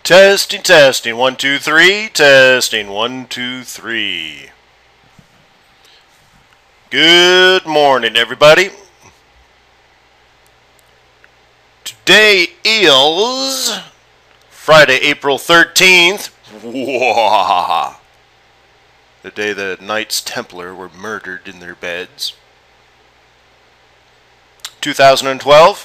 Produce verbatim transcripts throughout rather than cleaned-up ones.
Testing, testing, one, two, three, testing, one, two, three. Good morning, everybody. Today is Friday, April thirteenth. The day the Knights Templar were murdered in their beds. two thousand twelve.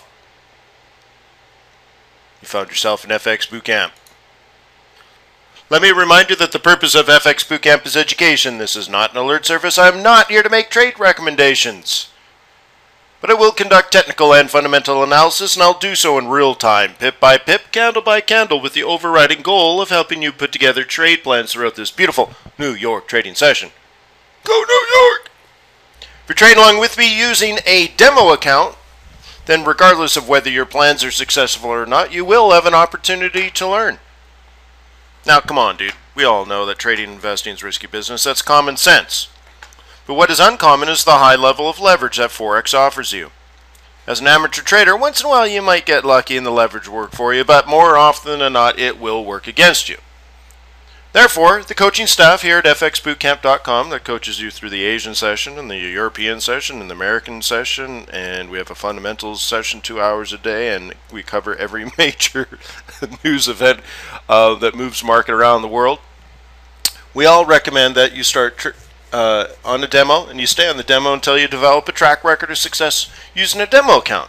You found yourself in F X Bootcamp. Let me remind you that the purpose of F X Bootcamp is education. This is not an alert service. I am not here to make trade recommendations. But I will conduct technical and fundamental analysis, and I'll do so in real time, pip by pip, candle by candle, with the overriding goal of helping you put together trade plans throughout this beautiful New York trading session. Go New York! If you're trading along with me using a demo account, then regardless of whether your plans are successful or not, you will have an opportunity to learn. Now, come on, dude. We all know that trading and investing is risky business. That's common sense. But what is uncommon is the high level of leverage that Forex offers you. As an amateur trader, once in a while you might get lucky and the leverage work for you, but more often than not, it will work against you. Therefore, the coaching staff here at f x bootcamp dot com that coaches you through the Asian session and the European session and the American session, and we have a fundamentals session two hours a day, and we cover every major news event uh, that moves market around the world. We all recommend that you start tr uh, on a demo, and you stay on the demo until you develop a track record of success using a demo account.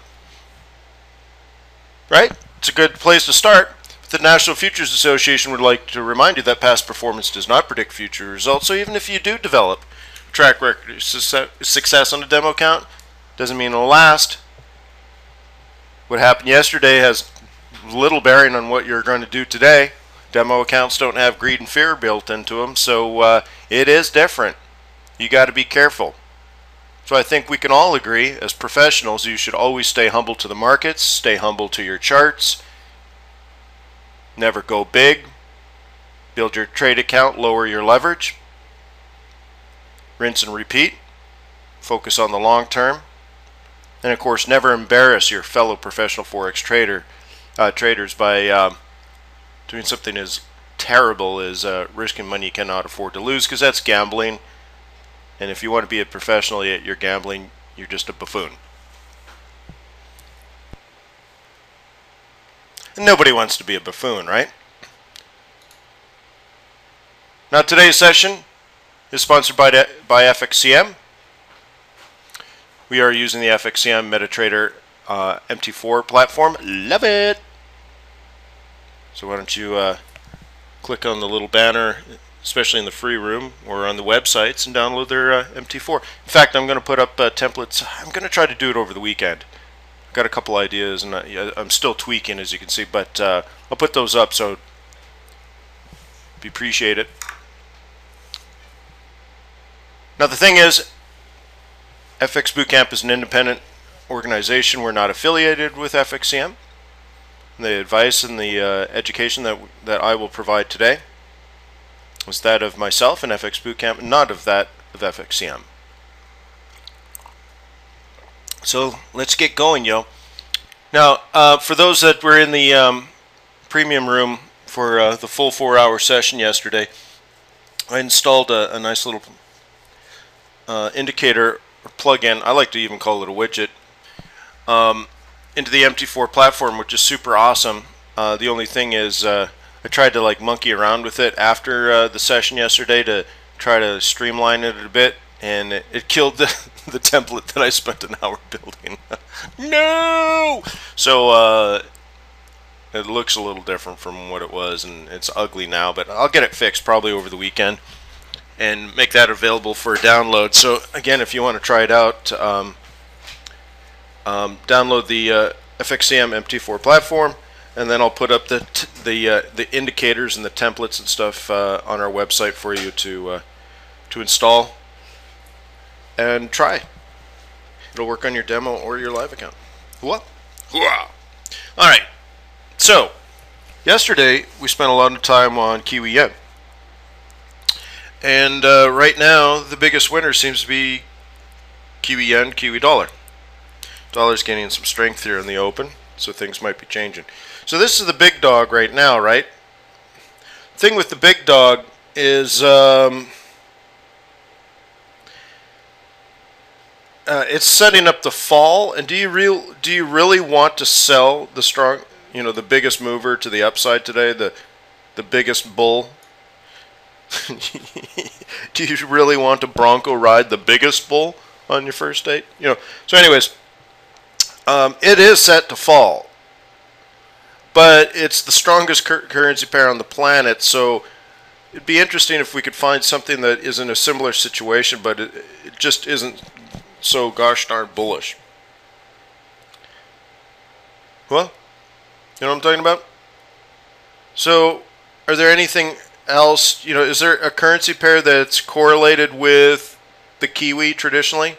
Right? It's a good place to start. The National Futures Association would like to remind you that past performance does not predict future results, so even if you do develop a track record of success on a demo account, doesn't mean it'll last. What happened yesterday has little bearing on what you're going to do today. Demo accounts don't have greed and fear built into them, so uh, it is different. You got to be careful. So I think we can all agree, as professionals, you should always stay humble to the markets, stay humble to your charts. Never go big. Build your trade account, lower your leverage. Rinse and repeat. Focus on the long term. And of course, never embarrass your fellow professional Forex trader uh, traders by um, doing something as terrible as uh, risking money you cannot afford to lose, because that's gambling. And if you want to be a professional yet you're gambling, you're just a buffoon. Nobody wants to be a buffoon, right? Now, today's session is sponsored by, by F X C M. We are using the F X C M MetaTrader uh, M T four platform. Love it! So why don't you uh, click on the little banner, especially in the free room or on the websites, and download their uh, M T four. In fact, I'm going to put up uh, templates. I'm going to try to do it over the weekend. Got a couple ideas, and I, I'm still tweaking, as you can see, but uh, I'll put those up, so be appreciate it. Now the thing is, F X Bootcamp is an independent organization. We're not affiliated with F X C M. The advice and the uh, education that that I will provide today was that of myself and F X Bootcamp, not of that of F X C M. So let's get going, yo. Now, uh, for those that were in the um, premium room for uh, the full four-hour session yesterday, I installed a, a nice little uh, indicator or plug-in. I like to even call it a widget um, into the M T four platform, which is super awesome. Uh, the only thing is, uh, I tried to like monkey around with it after uh, the session yesterday to try to streamline it a bit, and it, it killed the, the template that I spent an hour building. No! So uh, it looks a little different from what it was, and it's ugly now, but I'll get it fixed probably over the weekend and make that available for a download. So again, if you want to try it out, um, um, download the uh, F X C M M T four platform, and then I'll put up the t the uh, the indicators and the templates and stuff uh, on our website for you to uh, to install and try. It'll work on your demo or your live account. What? All right. So yesterday we spent a lot of time on Kiwi yen, and uh, right now the biggest winner seems to be Kiwi yen, Kiwi dollar. Dollar's gaining some strength here in the open, so things might be changing. So this is the big dog right now, right? thing with the big dog is um, uh, it's setting up the fall. And do you real do you really want to sell the strong, you know, the biggest mover to the upside today, the the biggest bull? Do you really want to Bronco ride the biggest bull on your first date? You know. So, anyways, um, it is set to fall, but it's the strongest cur currency pair on the planet. So it'd be interesting if we could find something that is in a similar situation, but it, it just isn't so gosh darn bullish. Well, you know what I'm talking about? So, are there anything else? You know, is there a currency pair that's correlated with the Kiwi traditionally?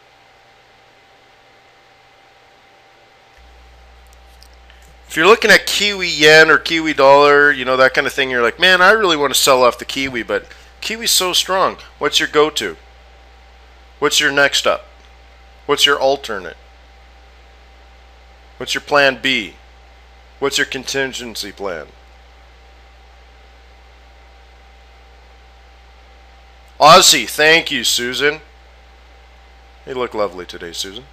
If you're looking at Kiwi yen or Kiwi dollar, you know, that kind of thing, you're like, man, I really want to sell off the Kiwi, but Kiwi's so strong. What's your go-to? What's your next up? What's your alternate? What's your plan B? What's your contingency plan? Aussie, thank you, Susan. You look lovely today, Susan.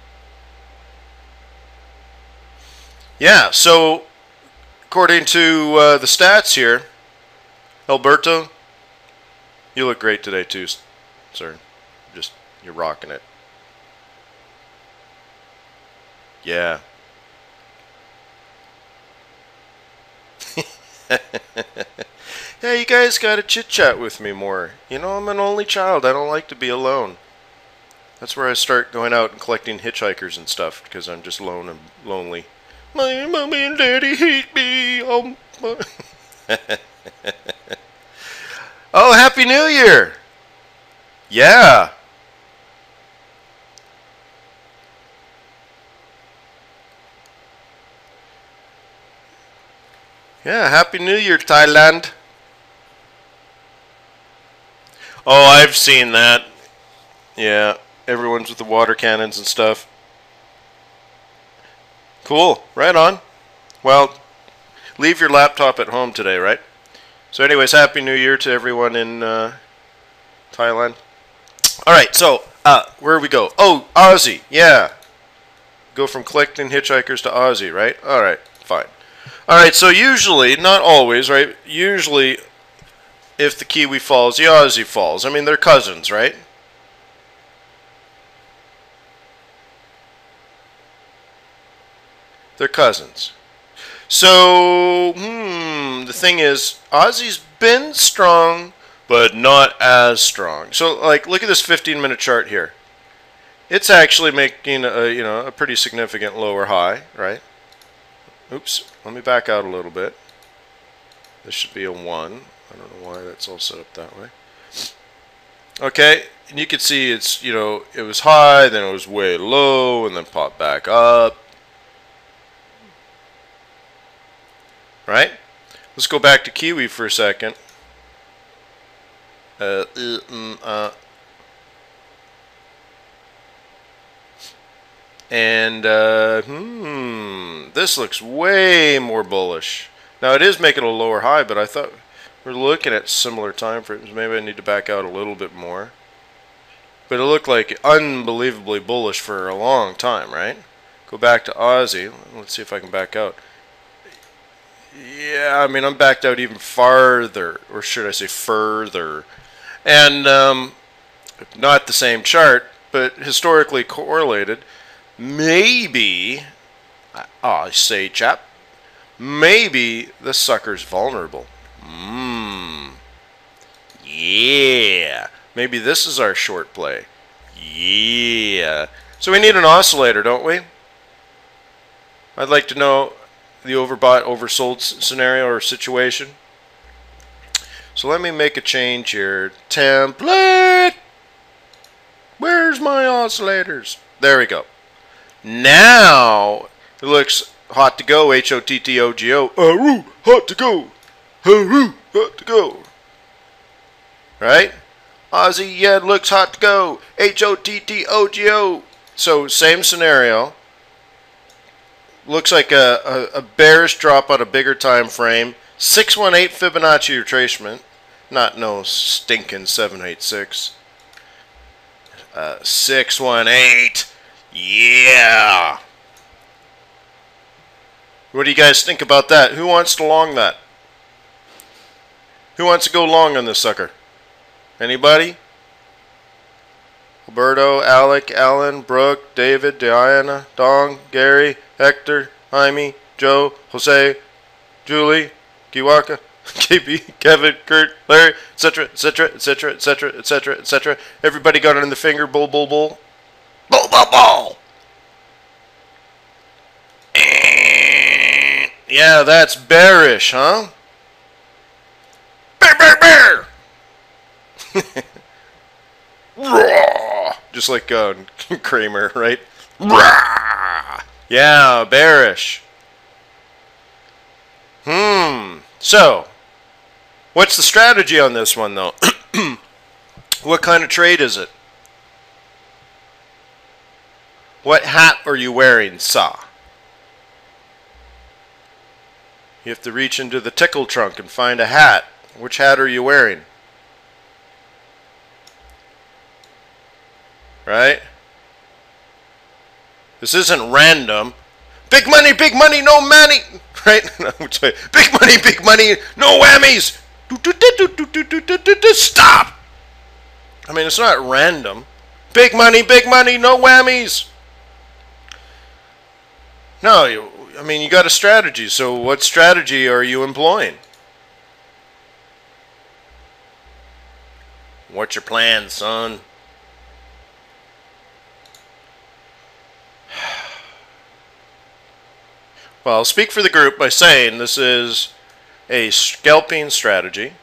Yeah, so according to uh, the stats here, Alberto, you look great today too, sir. Just, you're rocking it. Yeah. Yeah, you guys gotta chit-chat with me more. You know, I'm an only child. I don't like to be alone. That's where I start going out and collecting hitchhikers and stuff, because I'm just lone and lonely. My mommy and daddy hate me. Oh, oh, Happy New Year! Yeah. Yeah, Happy New Year, Thailand. Oh, I've seen that. Yeah, everyone's with the water cannons and stuff. Cool, right on. Well, leave your laptop at home today, right? So anyways, Happy New Year to everyone in uh, Thailand. Alright, so, uh, where we go? Oh, Aussie, yeah. Go from collecting hitchhikers to Aussie, right? Alright, fine. Alright, so usually, not always, right? Usually, if the Kiwi falls, the Aussie falls. I mean, they're cousins, right? They're cousins. So, hmm, the thing is, Aussie's been strong, but not as strong. So, like, look at this fifteen minute chart here. It's actually making a, you know, a pretty significant lower high, right? Oops, let me back out a little bit. This should be a one. I don't know why that's all set up that way. Okay, and you can see it's, you know, it was high, then it was way low, and then popped back up. Right? Let's go back to Kiwi for a second. Uh, uh, uh. And, uh, hmm, this looks way more bullish. Now, it is making a lower high, but I thought we're looking at similar time frames. Maybe I need to back out a little bit more. But it looked like unbelievably bullish for a long time, right? Go back to Aussie. Let's see if I can back out. Yeah, I mean, I'm backed out even farther, or should I say further. And, um, not the same chart, but historically correlated. Maybe, I say, chap, maybe the sucker's vulnerable. Mmm. Yeah. Maybe this is our short play. Yeah. So we need an oscillator, don't we? I'd like to know the overbought, oversold scenario or situation. So let me make a change here. Template. Where's my oscillators? There we go. Now it looks hot to go. H O T T O G O. Aroo, hot to go. Aroo, hot to go. Right? Aussie yen looks hot to go. H O T T O G O. So same scenario. Looks like a, a, a bearish drop on a bigger time frame. six one eight Fibonacci retracement. Not no stinking seven eight six. Uh, six one eight. Yeah. What do you guys think about that? Who wants to long that? Who wants to go long on this sucker? Anybody? Alberto, Alec, Alan, Brooke, David, Diana, Dong, Gary, Hector, Jaime, Joe, Jose, Julie, Kiwaka, K B, Kevin, Kurt, Larry, et cetera, et cetera, et cetera, et cetera, et cetera, et cetera. Everybody got it in the finger. Bull, bull, bull. Bull, bull, bull. Yeah, that's bearish, huh? Bear, bear, bear. Just like uh, Kramer, right? Yeah, bearish. Hmm. So, what's the strategy on this one, though? What kind of trade is it? What hat are you wearing, Sa? You have to reach into the tickle trunk and find a hat. Which hat are you wearing? Right? This isn't random. Big money, big money, no money. Right? Big money, big money, no whammies. Stop. I mean, it's not random. Big money, big money, no whammies. No, you, I mean, you got a strategy. So what strategy are you employing? What's your plan, son? Well, I'll speak for the group by saying this is a scalping strategy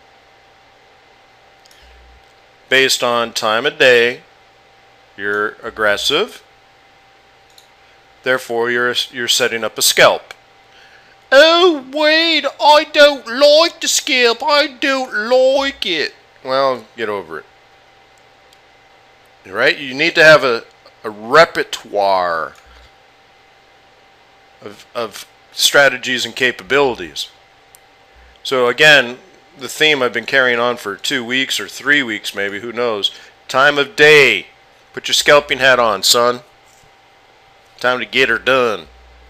based on time of day. You're aggressive. Therefore, you're you're setting up a scalp. Oh, wait, I don't like the scalp. I don't like it. Well, get over it. Right? You need to have a, a repertoire of, of strategies and capabilities. So again, the theme I've been carrying on for two weeks or three weeks maybe, who knows. Time of day. Put your scalping hat on, son. Time to get her done.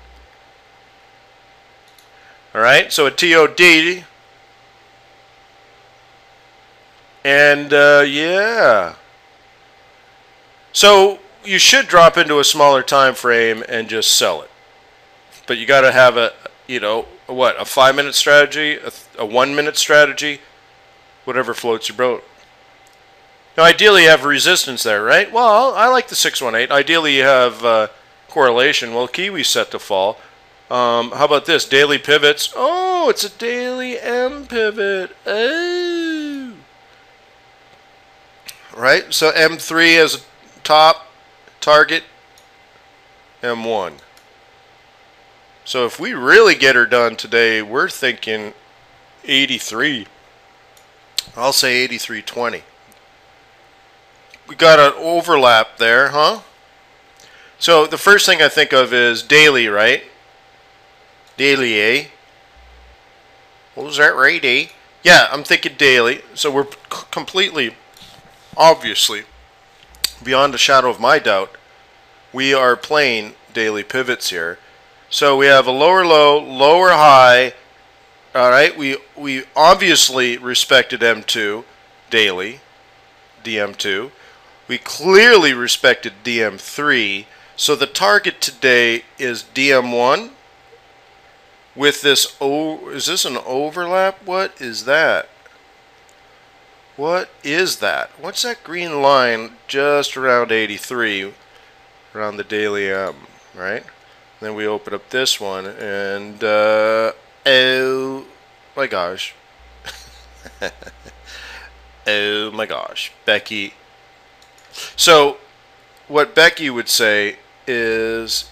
Alright, so a T O D. And, uh, yeah. So, you should drop into a smaller time frame and just sell it. But you got to have a, you know, what, a five-minute strategy, a, a one-minute strategy, whatever floats your boat. Now, ideally, you have resistance there, right? Well, I like the six one eight. Ideally, you have uh, correlation. Well, Kiwi's set to fall. Um, how about this? Daily pivots. Oh, it's a daily M pivot. Oh. Right? So M three as a top target, M one. So if we really get her done today, we're thinking eighty-three. I'll say eighty-three twenty. We got an overlap there, huh? So the first thing I think of is daily, right? Daily, eh? What was that, right, eh? Yeah, I'm thinking daily. So we're completely, obviously, beyond a shadow of my doubt, we are playing daily pivots here. So we have a lower low, lower high. All right, we we obviously respected M two daily, D M two. We clearly respected D M three. So the target today is D M one. With this, oh, is this an overlap? What is that? What is that? What's that green line just around eighty-three, around the daily M, right? Then we open up this one, and uh, oh my gosh. Oh my gosh. Becky. So, what Becky would say is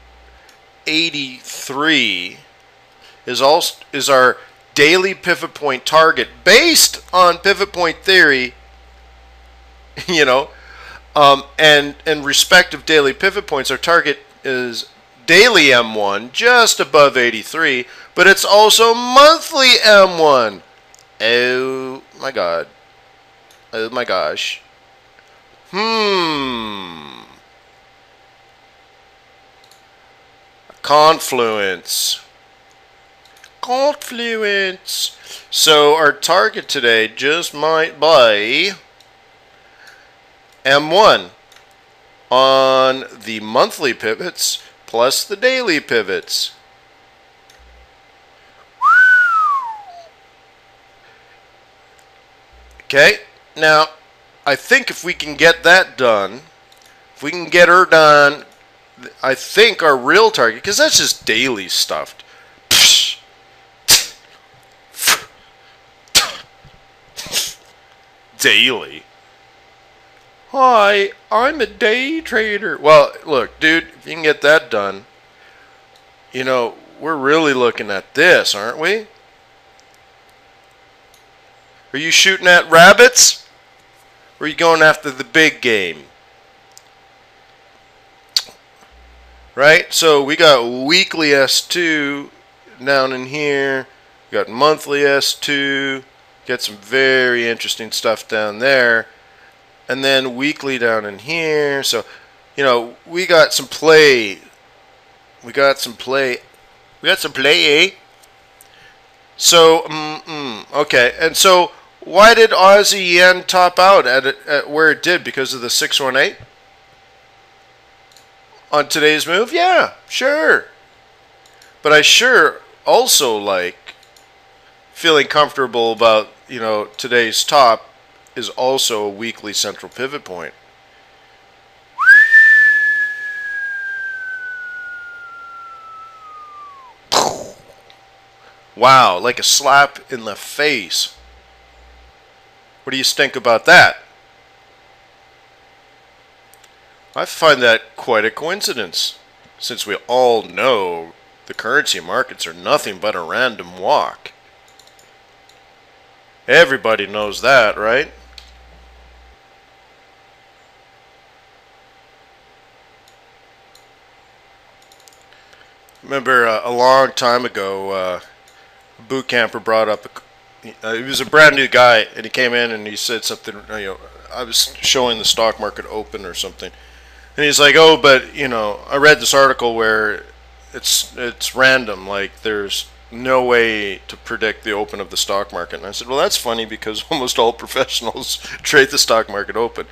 eighty-three is also is our daily pivot point target based on pivot point theory, you know, um, and and respective daily pivot points. Our target is daily M one just above eighty-three, but it's also monthly M one. Oh my god. Oh my gosh. Hmm. Confluence. Confluence. So our target today just might be M one on the monthly pivots plus the daily pivots. Okay, now I think if we can get that done, if we can get her done, I think our real target, because that's just daily stuff. Daily. Hi, I'm a day trader. Well, look, dude, if you can get that done, you know, we're really looking at this, aren't we? Are you shooting at rabbits? Or are you going after the big game? Right? So we got weekly S two down in here. We got monthly S two. Got some very interesting stuff down there. And then weekly down in here. So, you know, we got some play. We got some play. We got some play, eh? So, mm, mm, okay. And so, why did Aussie yen top out at, it, at where it did? Because of the six one eight? On today's move? Yeah, sure. But I sure also like feeling comfortable about, you know, today's top is also a weekly central pivot point. Wow, like a slap in the face. What do you think about that? I find that quite a coincidence, since we all know the currency markets are nothing but a random walk. Everybody knows that, right? Remember uh, a long time ago, uh, a boot camper brought up, a, uh, he was a brand new guy, and he came in and he said something, you know, I was showing the stock market open or something. And he's like, oh, but, you know, I read this article where it's it's random, like there's no way to predict the open of the stock market. And I said, well, that's funny because almost all professionals trade the stock market open.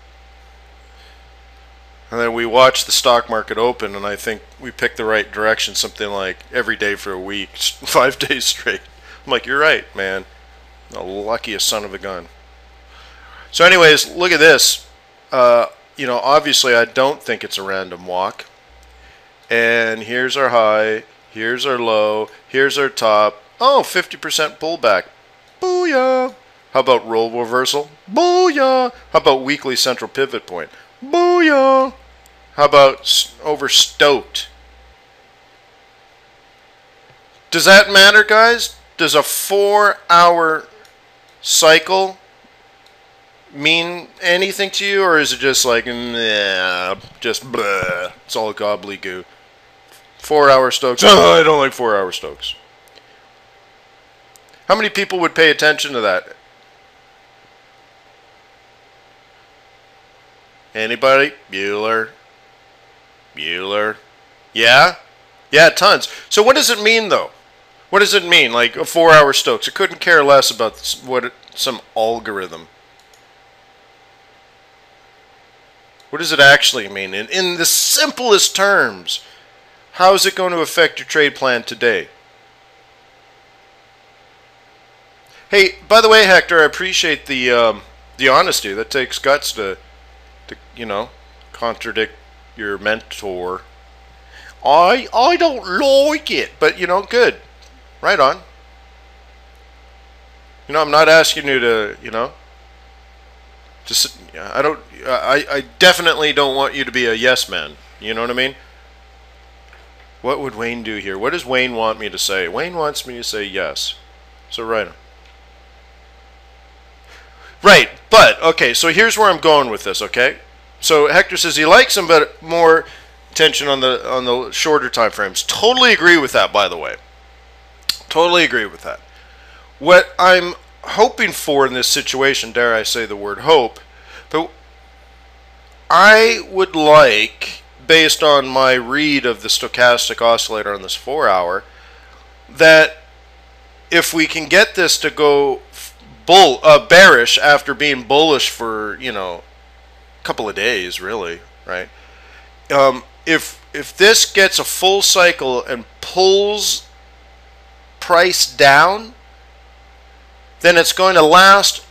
And then we watch the stock market open, and I think we picked the right direction, something like every day for a week, five days straight. I'm like, you're right, man. The luckiest son of a gun. So anyways, look at this. Uh, you know, obviously I don't think it's a random walk. And here's our high, here's our low, here's our top. Oh, fifty percent pullback. Booyah! How about roll reversal? Booyah! How about weekly central pivot point? Booyah! How about overstoked? Does that matter, guys? Does a four hour cycle mean anything to you, or is it just like, nah, just blah, it's all gobbledygook? Four hour Stokes. Oh, I don't like four hour Stokes. How many people would pay attention to that? Anybody? Bueller? Bueller? Yeah? Yeah, tons. So what does it mean, though? What does it mean? Like a four hour Stokes. I couldn't care less about what it, some algorithm. What does it actually mean? In, in the simplest terms, how is it going to affect your trade plan today? Hey, by the way, Hector, I appreciate the um, the honesty. That takes guts to, to, you know, contradict your mentor. I I don't like it, but you know, good. Right on. You know, I'm not asking you to, you know, just I don't I I definitely don't want you to be a yes man. You know what I mean? What would Wayne do here? What does Wayne want me to say? Wayne wants me to say yes. So right on. Right, but okay, so here's where I'm going with this, okay? So Hector says he likes him, but more attention on the on the shorter time frames. Totally agree with that, by the way. Totally agree with that. What I'm hoping for in this situation, dare I say the word hope, but I would like, based on my read of the stochastic oscillator on this four hour, that if we can get this to go bull uh, bearish after being bullish for, you know, a couple of days, really, right? Um, if if this gets a full cycle and pulls price down, then it's going to last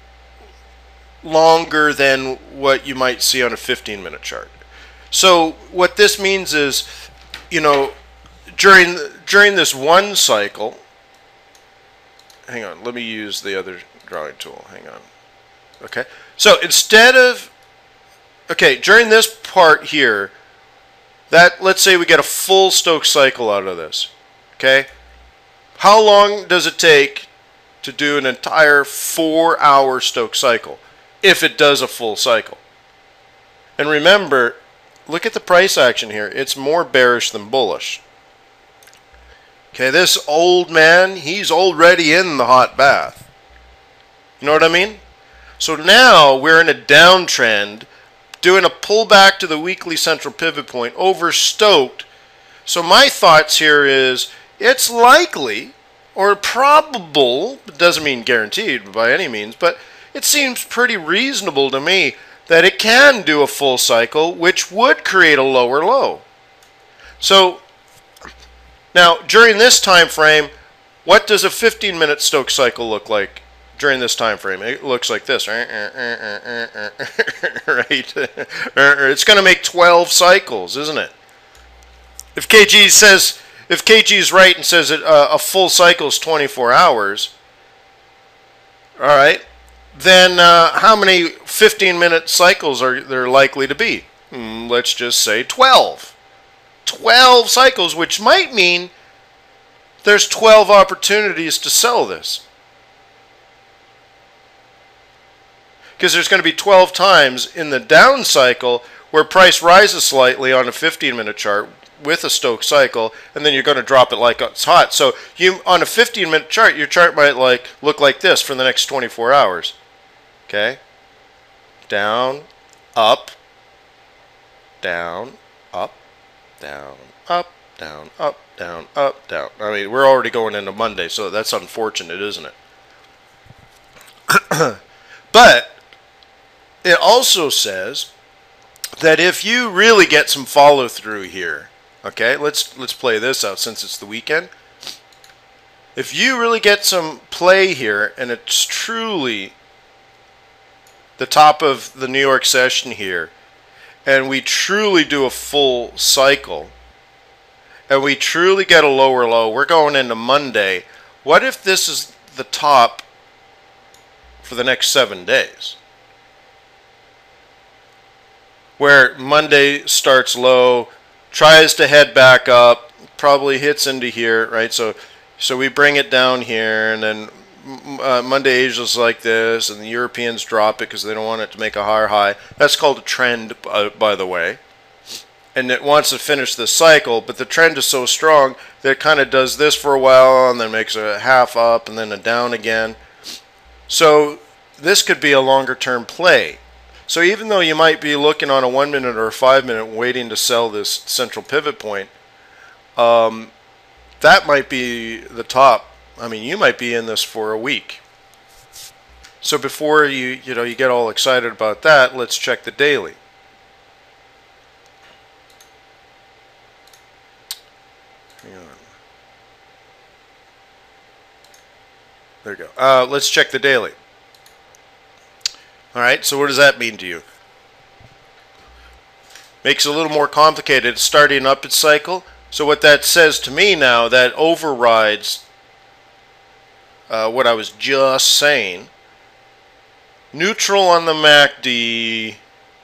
longer than what you might see on a fifteen minute chart. So what this means is, you know, during during this one cycle, hang on, let me use the other drawing tool. Hang on. Okay. So instead of, okay, during this part here, that, let's say we get a full Stokes cycle out of this. Okay? How long does it take to do an entire four hour Stokes cycle if it does a full cycle? And remember, look at the price action here. It's more bearish than bullish. Okay, this old man, he's already in the hot bath. You know what I mean? So now we're in a downtrend, doing a pullback to the weekly central pivot point, overstoked. So my thoughts here is, it's likely, or probable, it doesn't mean guaranteed by any means, but it seems pretty reasonable to me that it can do a full cycle, which would create a lower low. So now, during this time frame, what does a fifteen minute Stokes cycle look like during this time frame? It looks like this, right? It's going to make twelve cycles, isn't it? If K G says, if K G is right and says that uh, a full cycle is twenty-four hours, all right, then uh, how many fifteen minute cycles are there likely to be? Hmm, let's just say twelve. twelve cycles, which might mean there's twelve opportunities to sell this. Because there's going to be twelve times in the down cycle where price rises slightly on a fifteen minute chart with a Stokes cycle, and then you're going to drop it like it's hot. So you, on a fifteen minute chart, your chart might like look like this for the next twenty-four hours. Okay? Down, up, down, up, down, up, down, up, down, up, down. I mean, we're already going into Monday, so that's unfortunate, isn't it? But it also says that if you really get some follow through here, okay, let's let's play this out since it's the weekend. If you really get some play here and it's truly the top of the New York session here, and we truly do a full cycle, and we truly get a lower low, we're going into Monday. What if this is the top for the next seven days? Where Monday starts low, tries to head back up, probably hits into here, right? So, so we bring it down here, and then uh, Monday Asia's like this, and the Europeans drop it because they don't want it to make a higher high. That's called a trend, uh, by the way. And it wants to finish this cycle, but the trend is so strong that it kind of does this for a while, and then makes a half up, and then a down again. So this could be a longer term play. So even though you might be looking on a one minute or a five minute waiting to sell this central pivot point, um, that might be the top. I mean, you might be in this for a week. So before you you know you get all excited about that, let's check the daily. Hang on. There you go. Uh, let's check the daily. All right, so what does that mean to you? Makes it a little more complicated. It's starting up its cycle. So what that says to me now, that overrides uh, what I was just saying. Neutral on the M A C D.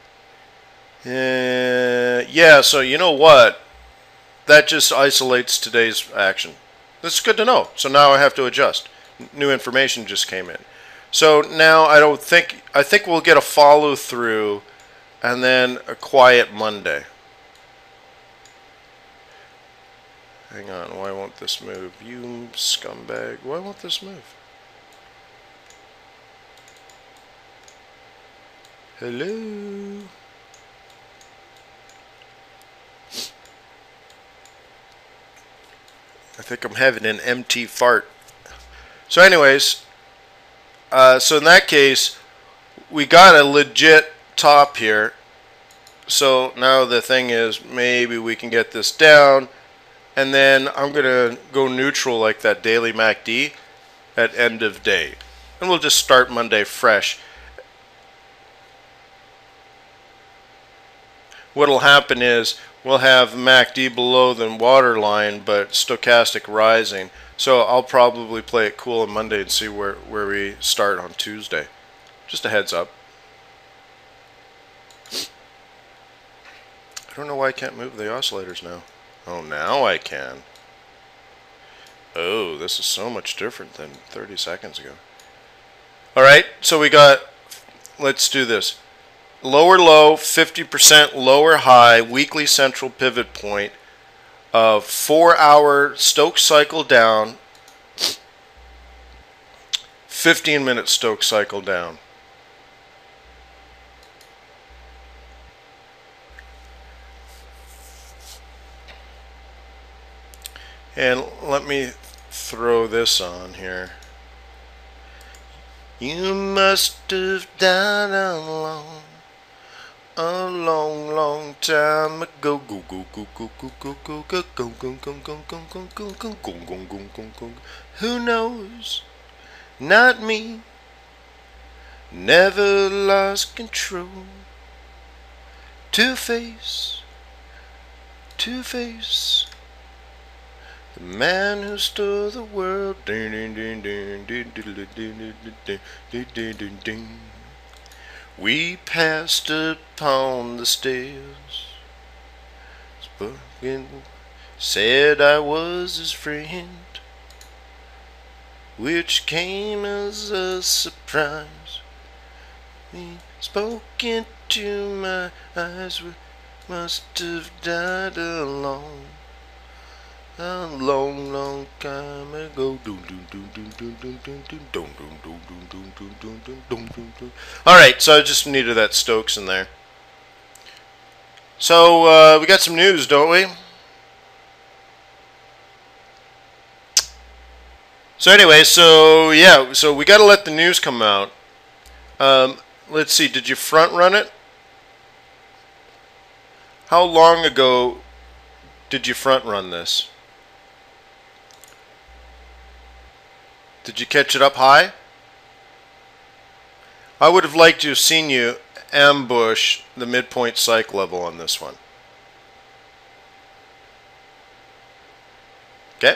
Uh, yeah, so you know what? That just isolates today's action. That's good to know. So now I have to adjust. New information just came in. So now I don't think, I think we'll get a follow through and then a quiet Monday. Hang on, why won't this move? You scumbag, why won't this move? Hello? I think I'm having an empty fart. So anyways, uh, so in that case, we got a legit top here. So now the thing is, maybe we can get this down, and then I'm going to go neutral like that daily M A C D at end of day. And we'll just start Monday fresh. What'll happen is we'll have M A C D below the waterline, but stochastic rising. So I'll probably play it cool on Monday and see where, where we start on Tuesday. Just a heads up. I don't know why I can't move the oscillators now. Oh, now I can. Oh, this is so much different than thirty seconds ago. Alright, so we got, let's do this. Lower low, fifty percent lower high, weekly central pivot point of four hour Stokes cycle down, fifteen minute Stokes cycle down. And let me throw this on here. You must have died alone a long, long time ago. Go go go go go go go go go go go go go go go go go go go go. Who knows? Not me. Never lost control. Two-Face, Two-Face, the man who stole the world. Ding ding ding ding ding ding ding ding ding ding. We passed upon the stairs, spoken, said I was his friend, which came as a surprise. We spoke into my eyes, we must have died alone a long, long time ago. Alright, so I just needed that Stokes in there. So, uh, we got some news, don't we? So anyway, so yeah, so we got to let the news come out. Um, let's see, did you front run it? How long ago did you front run this? Did you catch it up high? I would have liked to have seen you ambush the midpoint psych level on this one. Okay.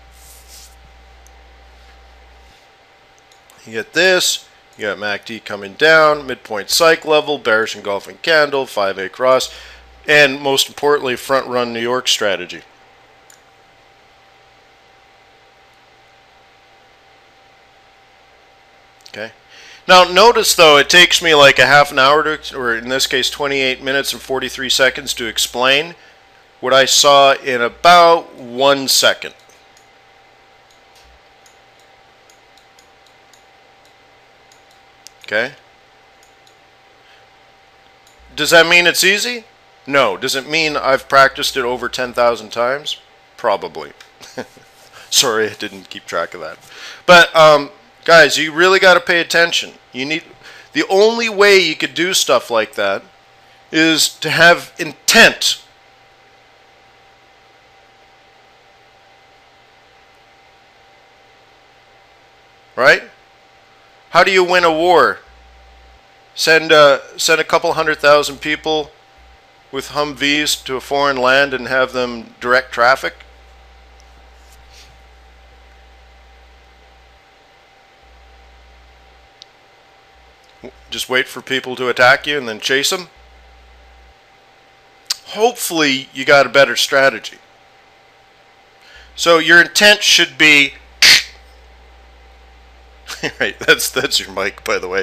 You get this. You got M A C D coming down, midpoint psych level, bearish engulfing candle, five A cross, and most importantly, front run New York strategy. Okay. Now notice though, it takes me like a half an hour to, or in this case twenty-eight minutes and forty-three seconds to explain what I saw in about one second. Okay. Does that mean it's easy? No. Does it mean I've practiced it over ten thousand times? Probably. Sorry, I didn't keep track of that. But um, guys, you really got to pay attention. You need, the only way you could do stuff like that is to have intent. Right? How do you win a war? Send uh, send a couple hundred thousand people with Humvees to a foreign land and have them direct traffic? Just wait for people to attack you and then chase them? Hopefully you got a better strategy. So your intent should be right, that's that's your mic, by the way.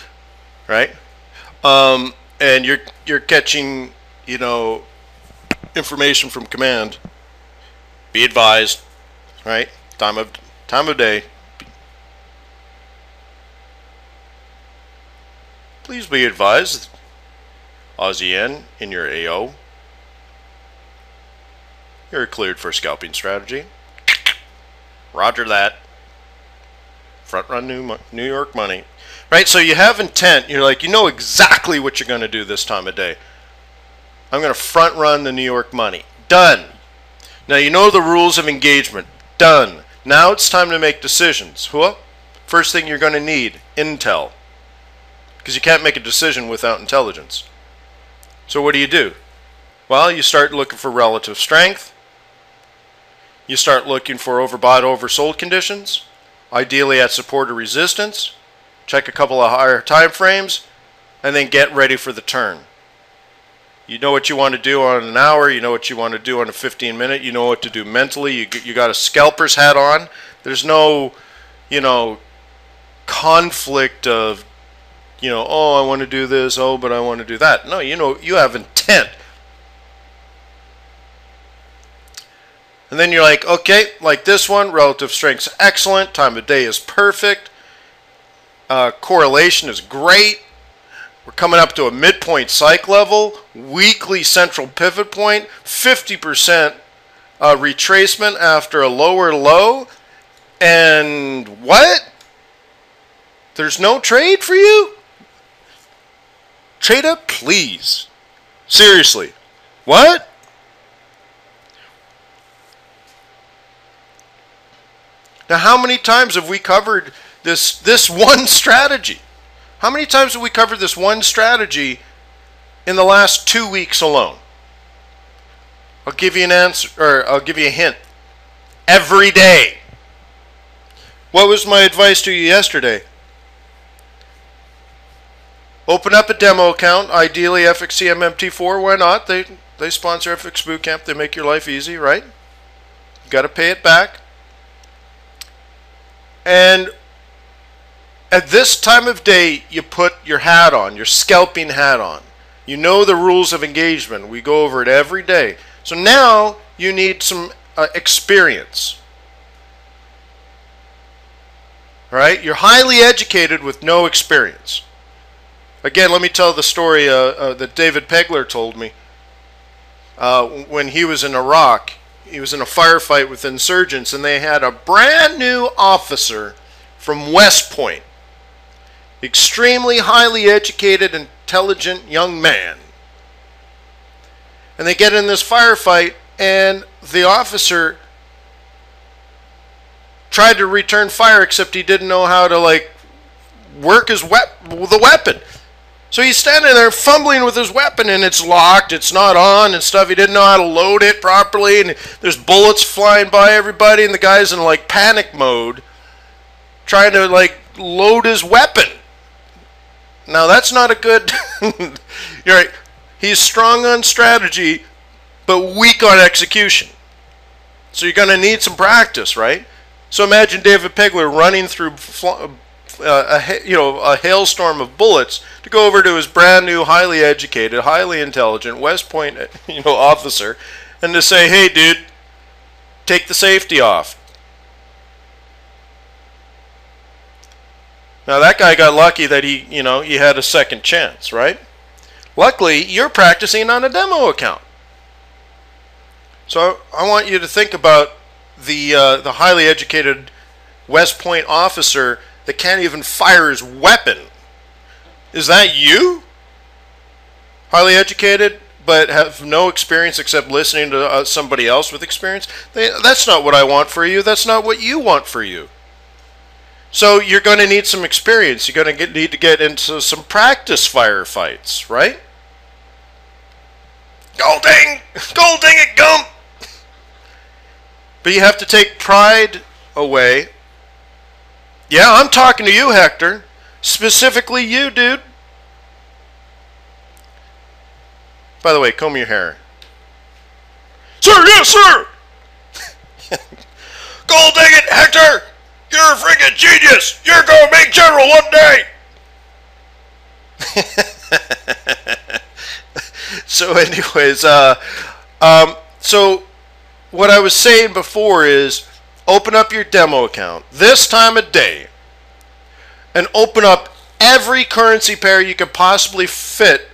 Right? Um, and you're you're catching, you know, information from command. Be advised, right? Time of time of day. Please be advised, Aussie Yen in your A O. You're cleared for scalping strategy. Roger that. Front run New New York money. Right, so you have intent. You're like, you know exactly what you're going to do this time of day. I'm going to front run the New York money. Done. Now you know the rules of engagement. Done. Now it's time to make decisions. Well, first thing you're going to need, intel. Because you can't make a decision without intelligence. So what do you do? Well, you start looking for relative strength. You start looking for overbought, oversold conditions, ideally at support or resistance. Check a couple of higher time frames, and then get ready for the turn. You know what you want to do on an hour. You know what you want to do on a fifteen minute. You know what to do mentally. You you got a scalper's hat on. There's no, you know, conflict of, you know, oh, I want to do this. Oh, but I want to do that. No, you know, you have intent. And then you're like, okay, like this one, relative strength's excellent. Time of day is perfect. Uh, correlation is great. We're coming up to a midpoint psych level, weekly central pivot point, fifty percent uh, retracement after a lower low. And what? There's no trade for you? Trade up, please. Seriously. What? Now, how many times have we covered this this one strategy? How many times have we covered this one strategy in the last two weeks alone? I'll give you an answer, or I'll give you a hint. Every day. What was my advice to you yesterday? Open up a demo account, ideally F X C M M T four. Why not? They they sponsor F X Bootcamp. They make your life easy, right? You got to pay it back. And at this time of day, you put your hat on, your scalping hat on. You know the rules of engagement. We go over it every day. So now you need some uh, experience. All right? You're highly educated with no experience. Again, let me tell the story uh, uh, that David Pegler told me. Uh, when he was in Iraq, he was in a firefight with insurgents, and they had a brand new officer from West Point. Extremely highly educated, intelligent young man. And they get in this firefight, and the officer tried to return fire, except he didn't know how to, like, work his wep- the weapon. So he's standing there fumbling with his weapon, and it's locked, it's not on and stuff. He didn't know how to load it properly, and there's bullets flying by everybody, and the guy's in like panic mode trying to like load his weapon. Now that's not a good you're right. He's strong on strategy but weak on execution. So you're going to need some practice, right? So imagine David Pegler running through Uh, a, you know, a hailstorm of bullets to go over to his brand new, highly educated, highly intelligent West Point, you know, officer, and to say, "Hey, dude, take the safety off." Now that guy got lucky that he, you know, he had a second chance, right? Luckily, you're practicing on a demo account. So I want you to think about the uh, the highly educated West Point officer that can't even fire his weapon. Is that you? Highly educated, but have no experience except listening to uh, somebody else with experience? They, that's not what I want for you. That's not what you want for you. So you're going to need some experience. You're going to get, need to get into some practice firefights, right? Golding! Golding it, gum! But you have to take pride away. Yeah, I'm talking to you, Hector. Specifically you, dude. By the way, comb your hair. Sir, yes, sir! Gold dang it, Hector! You're a freaking genius! You're gonna make general one day! So anyways, uh, Um, so what I was saying before is open up your demo account this time of day and open up every currency pair you could possibly fit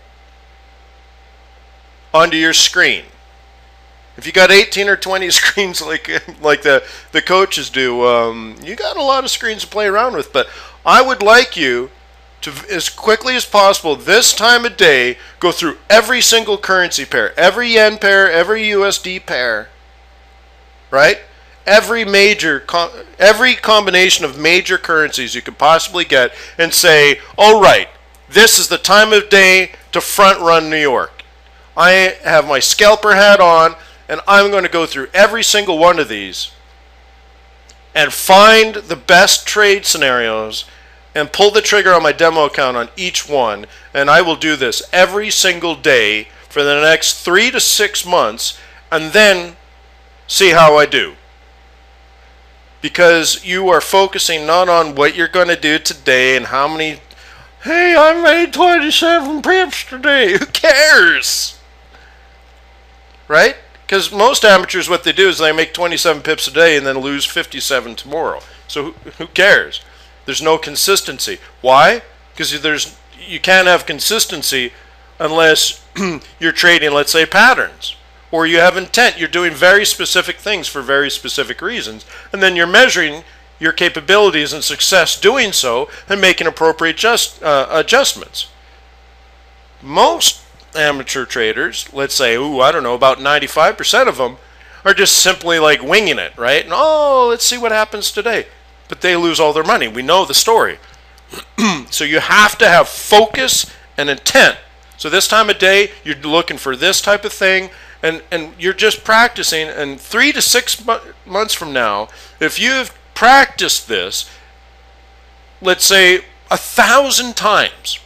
onto your screen. If you got eighteen or twenty screens like like the, the coaches do, um, you got a lot of screens to play around with. But I would like you to, as quickly as possible, this time of day, go through every single currency pair, every yen pair, every U S D pair, right? Every major, every combination of major currencies you could possibly get, and say, all right, this is the time of day to front run New York. I have my scalper hat on, and I'm going to go through every single one of these and find the best trade scenarios and pull the trigger on my demo account on each one. And I will do this every single day for the next three to six months and then see how I do. Because you are focusing not on what you're going to do today and how many, hey, I made twenty-seven pips today. Who cares? Right? Because most amateurs, what they do is they make twenty-seven pips a day and then lose fifty-seven tomorrow. So who, who cares? There's no consistency. Why? Because there's you can't have consistency unless you're trading, let's say, patterns. Or you have intent. You're doing very specific things for very specific reasons. And then you're measuring your capabilities and success doing so and making appropriate just, uh, adjustments. Most amateur traders, let's say, ooh, I don't know, about ninety-five percent of them are just simply like winging it, right? And oh, let's see what happens today. But they lose all their money. We know the story. So you have to have focus and intent. So this time of day, you're looking for this type of thing, and, and you're just practicing. And three to six mo months from now, if you've practiced this, let's say a thousand times,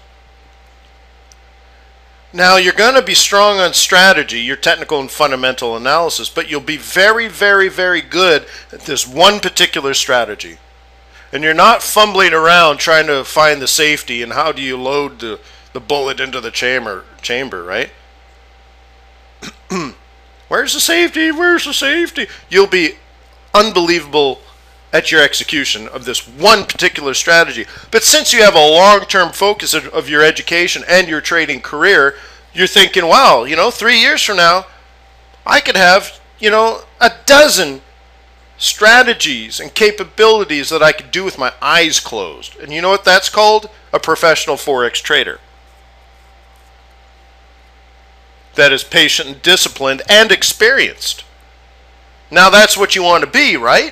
now you're going to be strong on strategy, your technical and fundamental analysis, but you'll be very, very, very good at this one particular strategy. And you're not fumbling around trying to find the safety and how do you load the, the bullet into the chamber, chamber, right? Where's the safety? Where's the safety? You'll be unbelievable at your execution of this one particular strategy. But since you have a long-term focus of, of your education and your trading career, you're thinking, wow, you know, three years from now, I could have, you know, a dozen strategies and capabilities that I could do with my eyes closed. And you know what that's called? A professional Forex trader. That is patient and disciplined and experienced. Now that's what you want to be, right?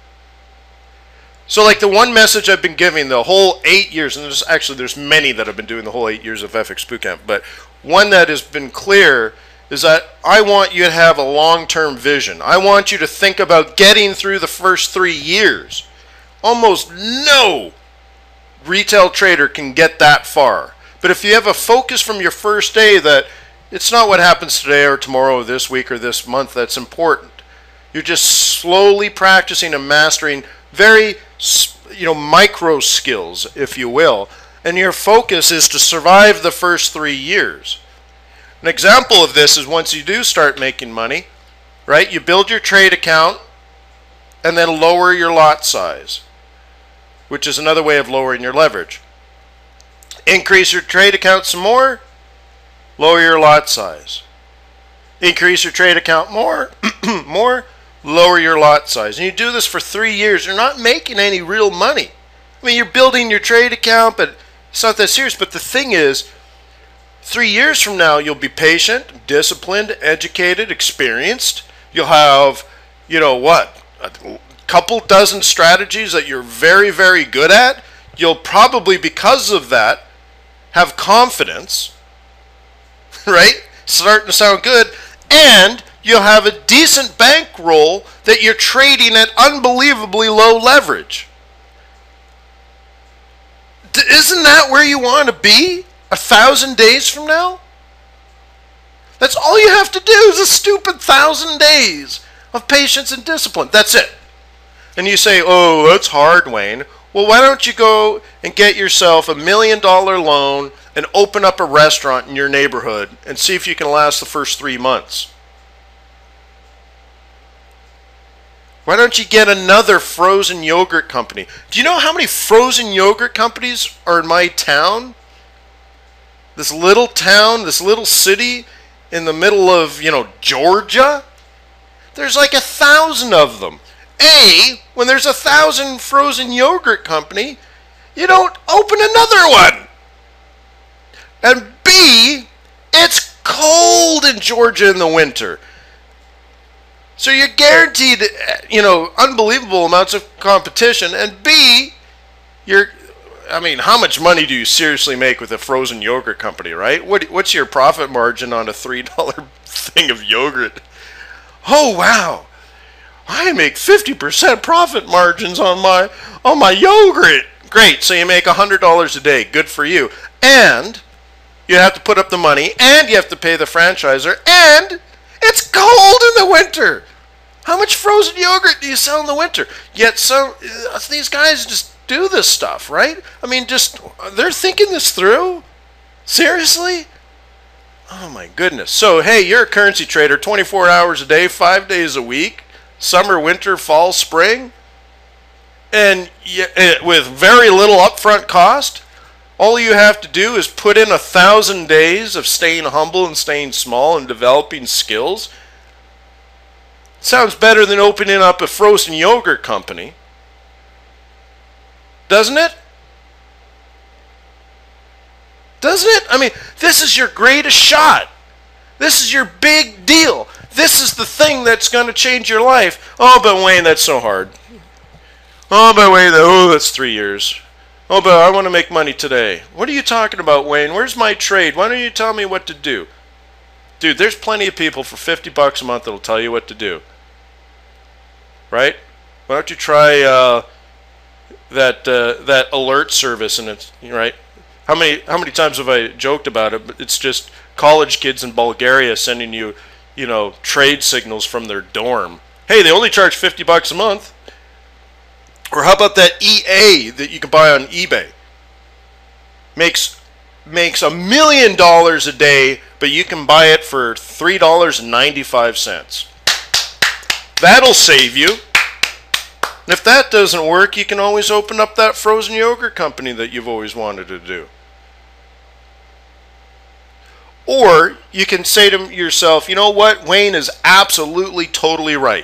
So like the one message I've been giving the whole eight years, and there's actually there's many that have been doing the whole eight years of F X Bootcamp, but one that has been clear is that I want you to have a long-term vision. I want you to think about getting through the first three years. Almost no retail trader can get that far. But if you have a focus from your first day that it's not what happens today or tomorrow or this week or this month that's important. You're just slowly practicing and mastering very, you know, micro skills, if you will. And your focus is to survive the first three years. An example of this is once you do start making money, right? You build your trade account and then lower your lot size, which is another way of lowering your leverage. Increase your trade account some more, lower your lot size. Increase your trade account more, more, lower your lot size. And you do this for three years. You're not making any real money. I mean, you're building your trade account, but it's not that serious. But the thing is, three years from now, you'll be patient, disciplined, educated, experienced. You'll have, you know what, a couple dozen strategies that you're very, very good at. You'll probably, because of that, have confidence, right? Starting to sound good. And you'll have a decent bankroll that you're trading at unbelievably low leverage. D- isn't that where you want to be a thousand days from now? That's all you have to do is a stupid thousand days of patience and discipline. That's it. And you say, oh, that's hard, Wayne. Well, why don't you go and get yourself a million dollar loan and open up a restaurant in your neighborhood and see if you can last the first three months. Why don't you get another frozen yogurt company? Do you know how many frozen yogurt companies are in my town? This little town, this little city in the middle of, you know, Georgia? There's like a thousand of them. A, when there's a thousand frozen yogurt company, you don't open another one. And B, it's cold in Georgia in the winter. So you're guaranteed, you know, unbelievable amounts of competition. And B, you're, I mean, how much money do you seriously make with a frozen yogurt company, right? What, what's your profit margin on a three dollar thing of yogurt? Oh, wow. I make fifty percent profit margins on my, on my yogurt. Great, so you make one hundred dollars a day. Good for you. And you have to put up the money, and you have to pay the franchisor, and it's cold in the winter. How much frozen yogurt do you sell in the winter? Yet so uh, these guys just do this stuff, right? I mean, just they're thinking this through. Seriously? Oh my goodness. So hey, you're a currency trader, twenty-four hours a day, five days a week, summer, winter, fall, spring, and you, with very little upfront cost. All you have to do is put in a thousand days of staying humble and staying small and developing skills. Sounds better than opening up a frozen yogurt company, doesn't it? Doesn't it? I mean, this is your greatest shot. This is your big deal. This is the thing that's going to change your life. Oh, but Wayne, that's so hard. Oh, but Wayne, oh, that's three years. Oh, but I want to make money today. What are you talking about, Wayne? Where's my trade? Why don't you tell me what to do? Dude, there's plenty of people for fifty bucks a month that'll tell you what to do. Right? Why don't you try uh, that uh, that alert service? And it's right. How many how many times have I joked about it? But it's just college kids in Bulgaria sending you, you know, trade signals from their dorm. Hey, they only charge fifty bucks a month. Or how about that E A that you can buy on eBay? Makes makes a million dollars a day, but you can buy it for three dollars and ninety-five cents. That'll save you. And if that doesn't work, you can always open up that frozen yogurt company that you've always wanted to do. Or you can say to yourself, you know what? Wayne is absolutely, totally right.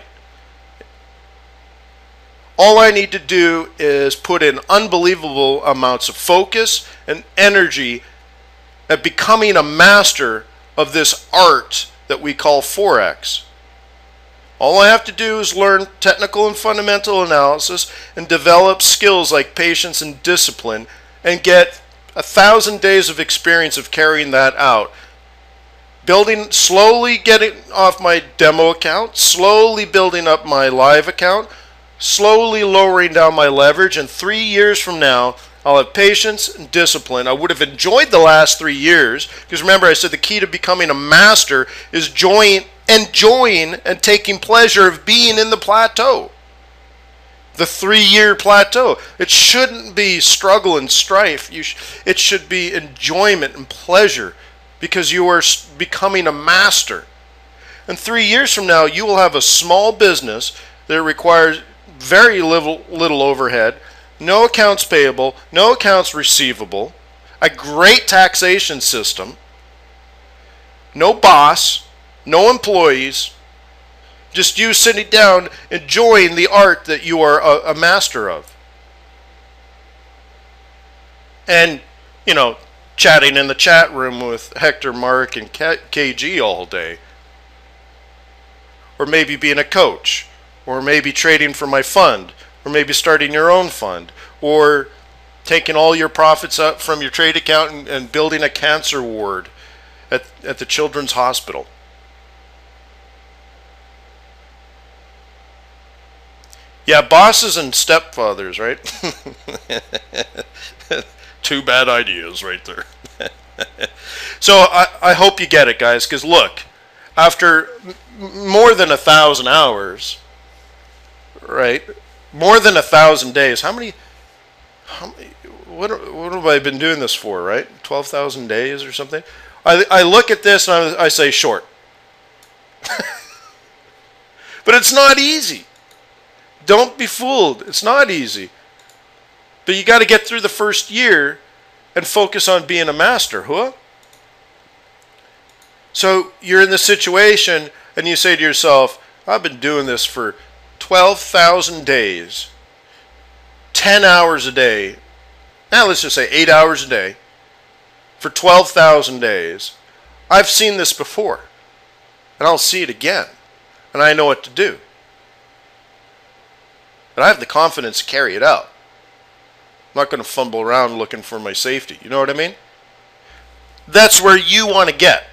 All I need to do is put in unbelievable amounts of focus and energy at becoming a master of this art that we call Forex. All I have to do is learn technical and fundamental analysis and develop skills like patience and discipline and get a thousand days of experience of carrying that out. Building, slowly getting off my demo account, slowly building up my live account, slowly lowering down my leverage, and three years from now, I'll have patience and discipline. I would have enjoyed the last three years, because remember I said the key to becoming a master is enjoying, enjoying and taking pleasure of being in the plateau. The three-year plateau. It shouldn't be struggle and strife. You sh it should be enjoyment and pleasure, because you are becoming a master. And three years from now, you will have a small business that requires very little, little overhead, no accounts payable, no accounts receivable, a great taxation system, no boss, no employees, just you sitting down enjoying the art that you are a, a master of. And, you know, chatting in the chat room with Hector, Mark, and K G all day. Or maybe being a coach. Or maybe trading for my fund, or maybe starting your own fund, or taking all your profits up from your trade account and, and building a cancer ward at, at the Children's Hospital. Yeah, bosses and stepfathers, right? Two bad ideas right there. So I, I hope you get it, guys, because look, after m more than a thousand hours, right, more than a thousand days, how many, how many what, what have I been doing this for, right? twelve thousand days or something? I, I look at this and I, I say short. But it's not easy. Don't be fooled. It's not easy. But you got to get through the first year and focus on being a master, huh? So you're in the situation and you say to yourself, I've been doing this for twelve thousand days, ten hours a day. Now let's just say eight hours a day for twelve thousand days. I've seen this before and I'll see it again and I know what to do. But I have the confidence to carry it out. I'm not going to fumble around looking for my safety. You know what I mean? That's where you want to get.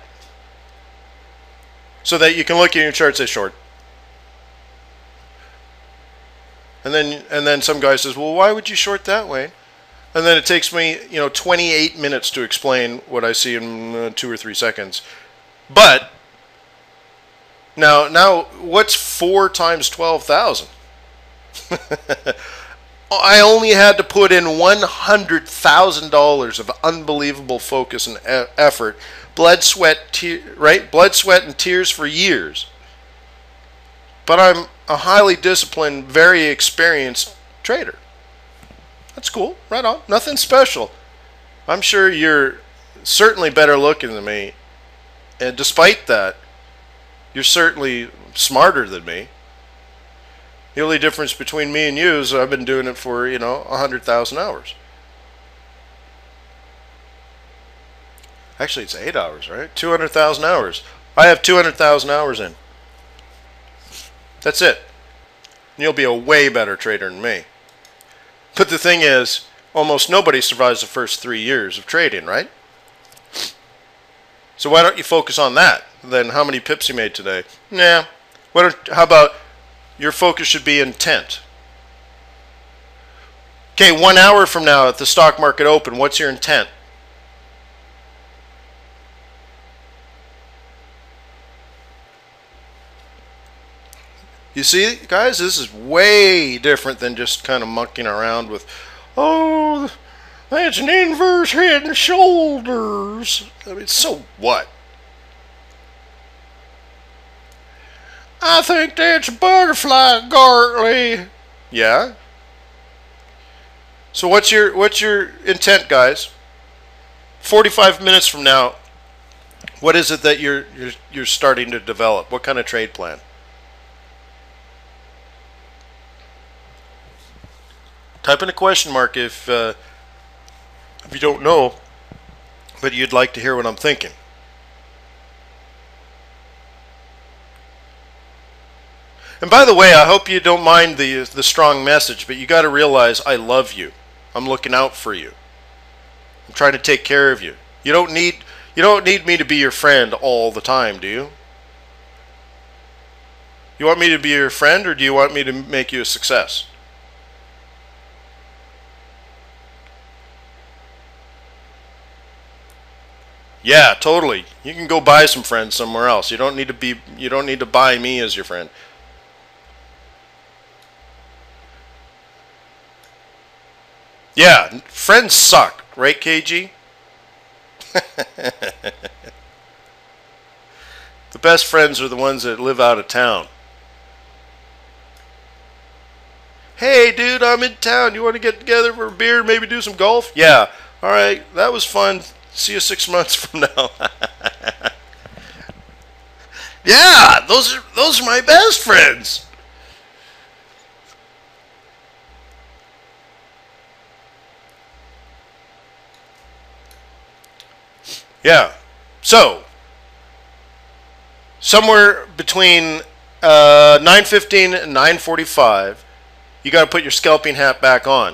So that you can look at your chart and say short. And then and then some guy says, well, why would you short that way? And then it takes me, you know, twenty-eight minutes to explain what I see in uh, two or three seconds. But now, now what's four times twelve thousand? I only had to put in one hundred thousand dollars of unbelievable focus and e effort, blood, sweat, te right? Blood, sweat, and tears for years. But I'm a highly disciplined, very experienced trader. That's cool. Right on. Nothing special. I'm sure you're certainly better looking than me. And despite that, you're certainly smarter than me. The only difference between me and you is I've been doing it for, you know, one hundred thousand hours. Actually, it's eight hours, right? two hundred thousand hours. I have two hundred thousand hours in. That's it. And you'll be a way better trader than me. But the thing is, almost nobody survives the first three years of trading, right? So why don't you focus on that? Then how many pips you made today? Nah. What are, how about your focus should be intent? Okay, one hour from now at the stock market open, what's your intent? You see, guys, this is way different than just kind of monkeying around with, oh, that's an inverse head and shoulders. I mean, so what? I think that's a butterfly, Gartley. Yeah. So what's your what's your intent, guys? forty-five minutes from now, what is it that you're you're you're starting to develop? What kind of trade plan? Type in a question mark if uh, if you don't know, but you'd like to hear what I'm thinking. And by the way, I hope you don't mind the the strong message, but you got to realize I love you. I'm looking out for you. I'm trying to take care of you. You don't need you don't need me to be your friend all the time, do you? You want me to be your friend, or do you want me to make you a success? Yeah, totally. You can go buy some friends somewhere else. You don't need to be you don't need to buy me as your friend. Yeah, friends suck, right, K G? The best friends are the ones that live out of town. Hey, dude, I'm in town. You want to get together for a beer, maybe do some golf? Yeah. All right, that was fun. See you six months from now. Yeah, those are those are my best friends. Yeah. So, somewhere between uh, nine fifteen and nine forty-five, you got to put your scalping hat back on.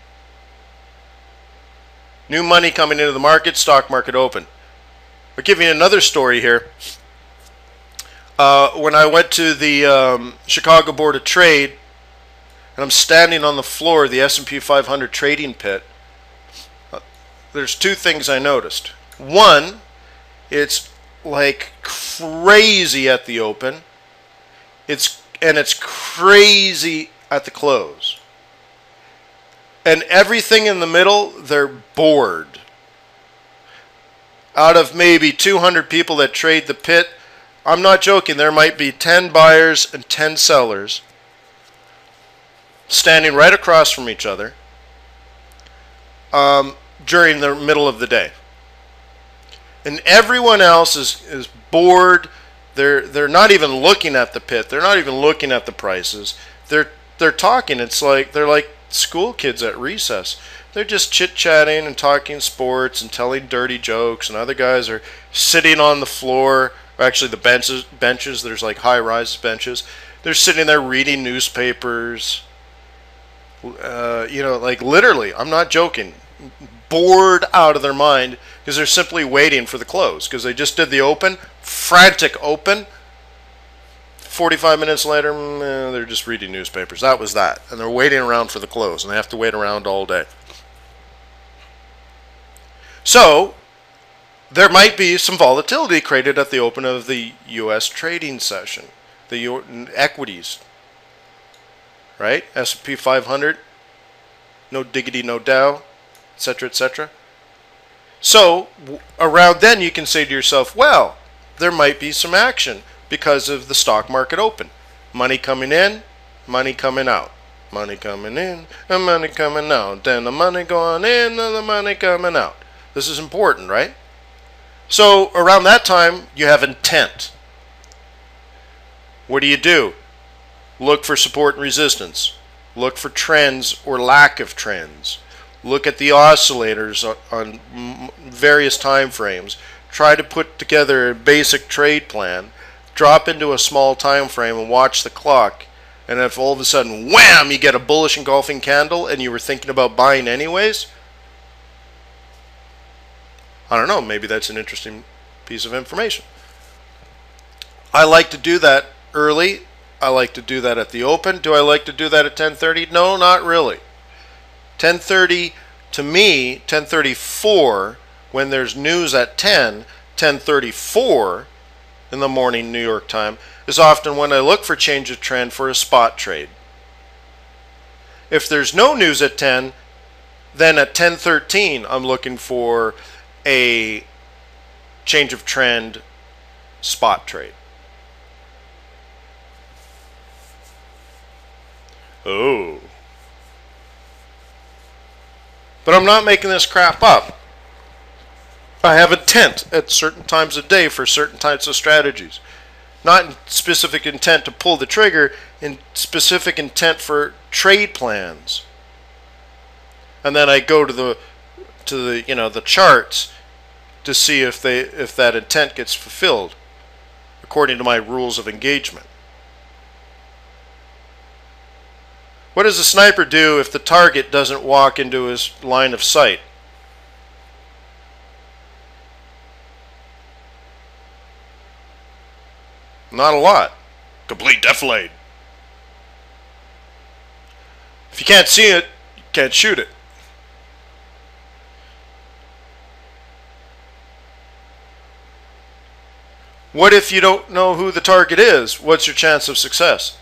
New money coming into the market, stock market open. I'll give you another story here. Uh, when I went to the um, Chicago Board of Trade, and I'm standing on the floor of the S and P five hundred trading pit, uh, there's two things I noticed. One, it's like crazy at the open. It's and it's crazy at the close. And everything in the middle, they're bored. Out of maybe two hundred people that trade the pit, I'm not joking, there might be ten buyers and ten sellers. standing right across from each other um, during the middle of the day. And everyone else is, is bored. They're, they're not even looking at the pit. They're not even looking at the prices. They're, they're talking. It's like they're like school kids at recess. They're just chit-chatting and talking sports and telling dirty jokes, and other guys are sitting on the floor. Actually, the benches, benches there's like high-rise benches. They're sitting there reading newspapers. Uh, you know, like literally, I'm not joking, bored out of their mind because they're simply waiting for the close because they just did the open, frantic open. forty-five minutes later, eh, they're just reading newspapers. That was that. And they're waiting around for the close, and they have to wait around all day. So, there might be some volatility created at the open of the U S trading session, the U equities, right? S and P five hundred, no diggity, no Dow, et cetera, et cetera. So, around then you can say to yourself, well, there might be some action because of the stock market open. Money coming in, money coming out. Money coming in, and money coming out. Then the money going in, and the money coming out. This is important, right? So around that time, you have intent. What do you do? Look for support and resistance. Look for trends or lack of trends. Look at the oscillators on, on various time frames. Try to put together a basic trade plan. Drop into a small time frame and watch the clock. And if all of a sudden, wham, you get a bullish engulfing candle and you were thinking about buying anyways, I don't know, maybe that's an interesting piece of information. I like to do that early. I like to do that at the open. Do I like to do that at ten thirty? No, not really. ten thirty, to me, ten thirty-four, when there's news at ten, ten thirty-four in the morning New York time, is often when I look for change of trend for a spot trade. If there's no news at ten, then at ten thirteen, I'm looking for a change of trend spot trade. Oh. But I'm not making this crap up. I have intent at certain times of day for certain types of strategies. Not specific intent to pull the trigger, in specific intent for trade plans. And then I go to the to the you know the charts to see if they if that intent gets fulfilled according to my rules of engagement. What does a sniper do if the target doesn't walk into his line of sight? Not a lot. Complete defilade. If you can't see it, you can't shoot it. What if you don't know who the target is? What's your chance of success?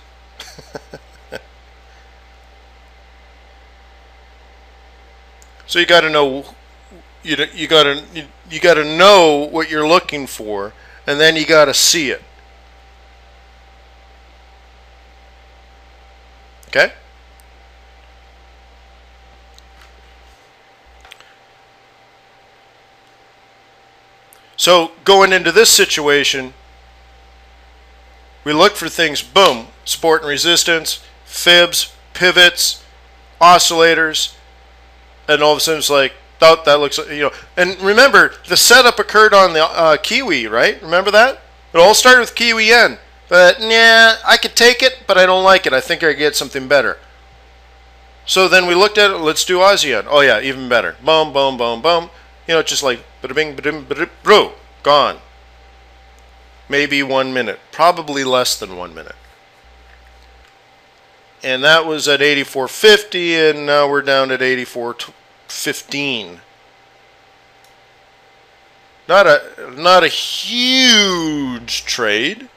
So you got to know you you got to you, you got to know what you're looking for, and then you got to see it. Okay? So going into this situation, we look for things, boom, support and resistance, fibs, pivots, oscillators, and all of a sudden it's like, oh, that looks, you know. And remember, the setup occurred on the uh, Kiwi, right? Remember that? It all started with Kiwi yen. But, nah, I could take it, but I don't like it. I think I get something better. So then we looked at it, let's do Aussie yen. Oh yeah, even better. Boom, boom, boom, boom. You know, just like, bada-bing, bada-bing, bada-bing, gone. Maybe one minute. Probably less than one minute. And that was at eighty-four fifty, and now we're down at eighty-four fifteen. Not a not a huge trade.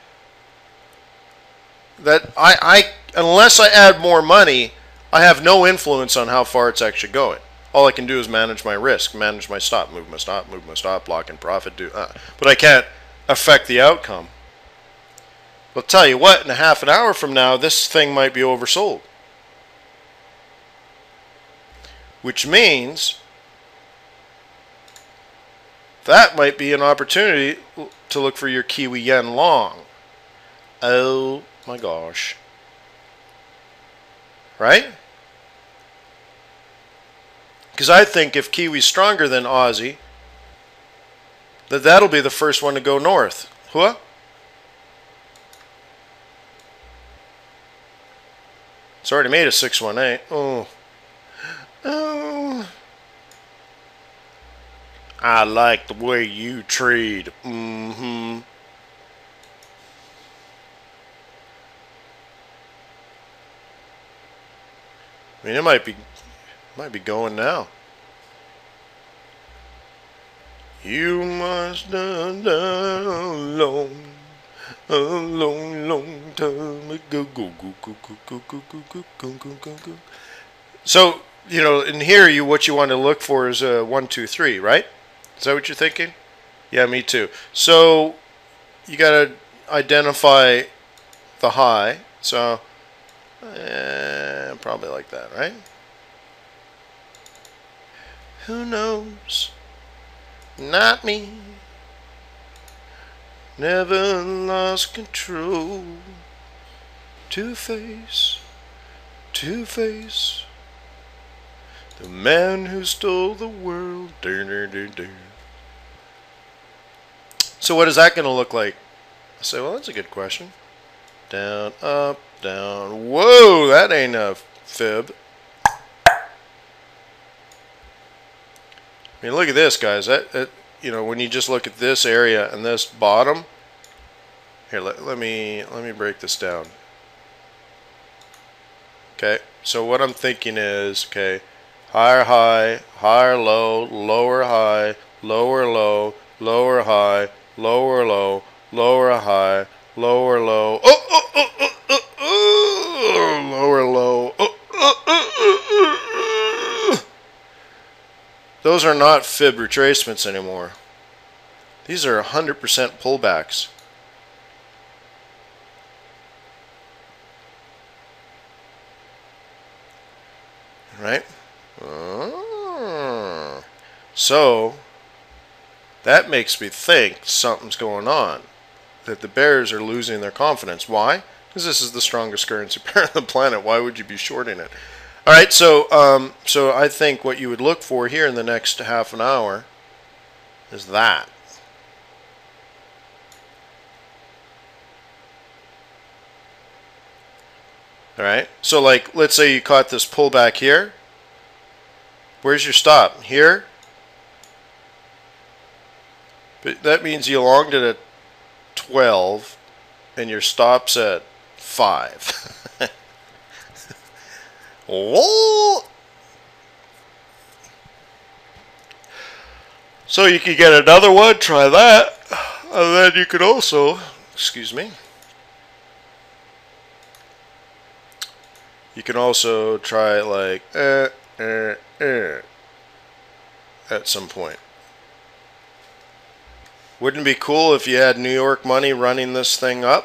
That I, I unless I add more money, I have no influence on how far it's actually going. All I can do is manage my risk, manage my stop, move my stop, move my stop, block and profit. Do, uh, but I can't affect the outcome. I'll tell you what, in a half an hour from now, this thing might be oversold. which means that might be an opportunity to look for your Kiwi yen long. Oh my gosh. Right? Because I think if Kiwi's stronger than Aussie, that that'll be the first one to go north. Huh? It's already made a six one eight. Oh. Oh. I like the way you trade. Mm-hmm. I mean, it might be, might be going now. You must have done alone, a long, long time ago. Go, go, go, go, go, go, go, go, go, go, go, go. So, you know, in here, you what you want to look for is a one, two, three, right? Is that what you're thinking? Yeah, me too. So, you got to identify the high. So, eh, probably like that, right? Who knows? Not me. Never lost control. Two-Face, Two-Face, the man who stole the world. Dur, dur, dur, dur. So what is that going to look like? I say, well, that's a good question. Down, up, down. Whoa, that ain't a fib. I mean, look at this, guys. That, that, you know, when you just look at this area and this bottom. Here, let, let me let me break this down. Okay, so what I'm thinking is, okay, higher high, higher low, lower high, lower low, lower high, lower low, lower high, lower low. Oh, oh, oh, oh, oh, oh, lower low. Oh, oh, oh, oh, oh. Those are not fib retracements anymore. These are one hundred percent pullbacks. Right? Oh. So, that makes me think something's going on. That the bears are losing their confidence. Why? Because this is the strongest currency pair on the planet. Why would you be shorting it? All right, so um, so I think what you would look for here in the next half an hour is that. All right, so like let's say you caught this pullback here. Where's your stop? Here? But that means you longed it at twelve and your stop's at five. Oh. So you could get another one, try that, and then you could also, excuse me, you can also try like eh, eh, eh, at some point. Wouldn't it be cool if you had New York money running this thing up?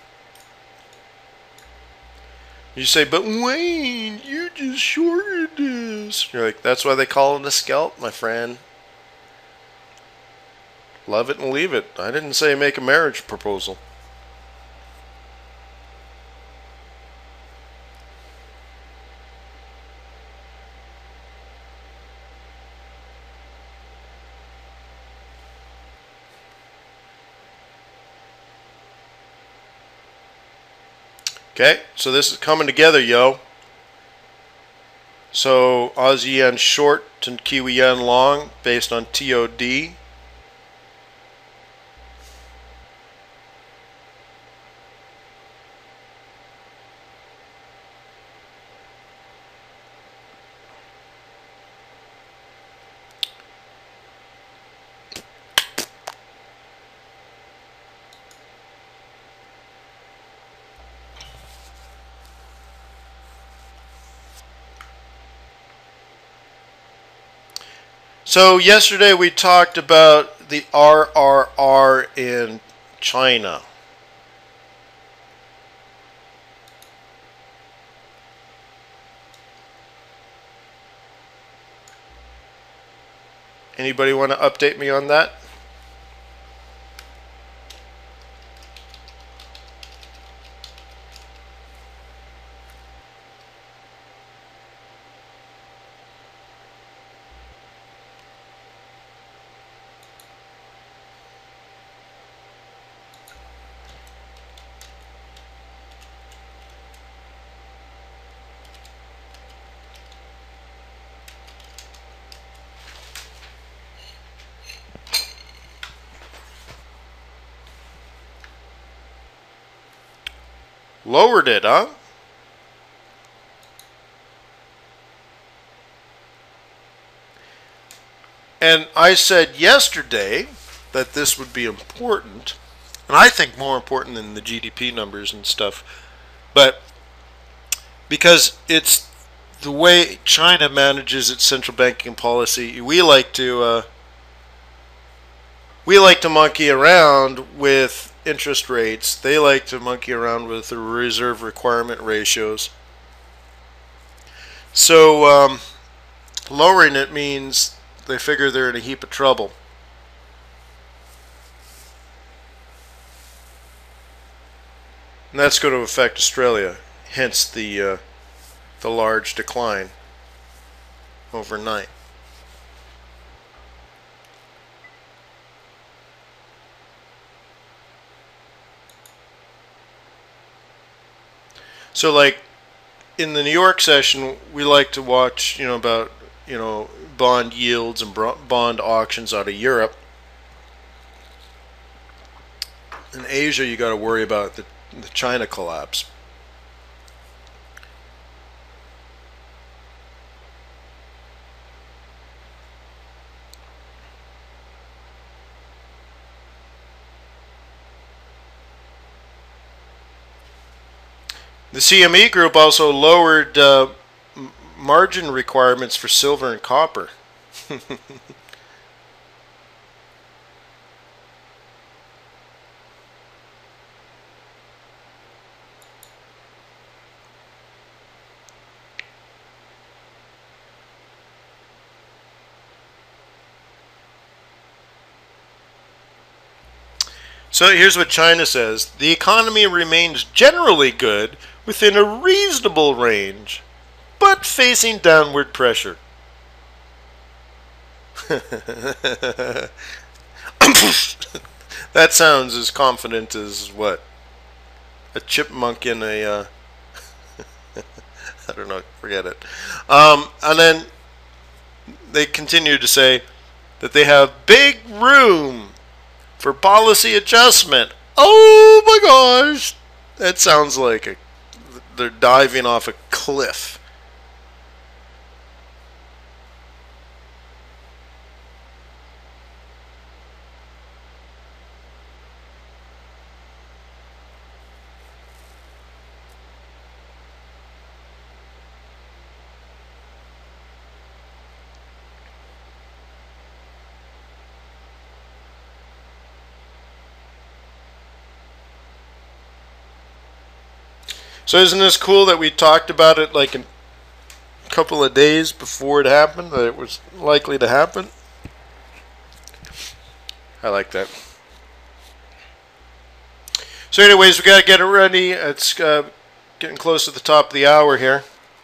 You say, but Wayne, you just shorted this. You're like, that's why they call it a scalp, my friend. Love it and leave it. I didn't say make a marriage proposal. Okay, so this is coming together, yo. So Aussie yen short to Kiwi yen long based on T O D. So yesterday we talked about the R R R in China. Anybody want to update me on that? Lowered it, huh? And I said yesterday that this would be important, and I think more important than the G D P numbers and stuff, but because it's the way China manages its central banking policy, we like to uh, we like to monkey around with interest rates. They like to monkey around with the reserve requirement ratios. So um, lowering it means they figure they're in a heap of trouble. And that's going to affect Australia, hence the uh, the large decline overnight. So like in the New York session, we like to watch, you know, about, you know, bond yields and bond auctions out of Europe. In Asia, you got to worry about the, the China collapse. The C M E group also lowered uh, margin requirements for silver and copper. So here's what China says. The economy remains generally good within a reasonable range, but facing downward pressure. That sounds as confident as what? A chipmunk in a, uh, I don't know, forget it. Um, and then they continue to say that they have big room for policy adjustment. Oh my gosh, that sounds like a, they're diving off a cliff. So isn't this cool that we talked about it like a couple of days before it happened, that it was likely to happen? I like that. So anyways, we got to get it ready. It's uh, getting close to the top of the hour here.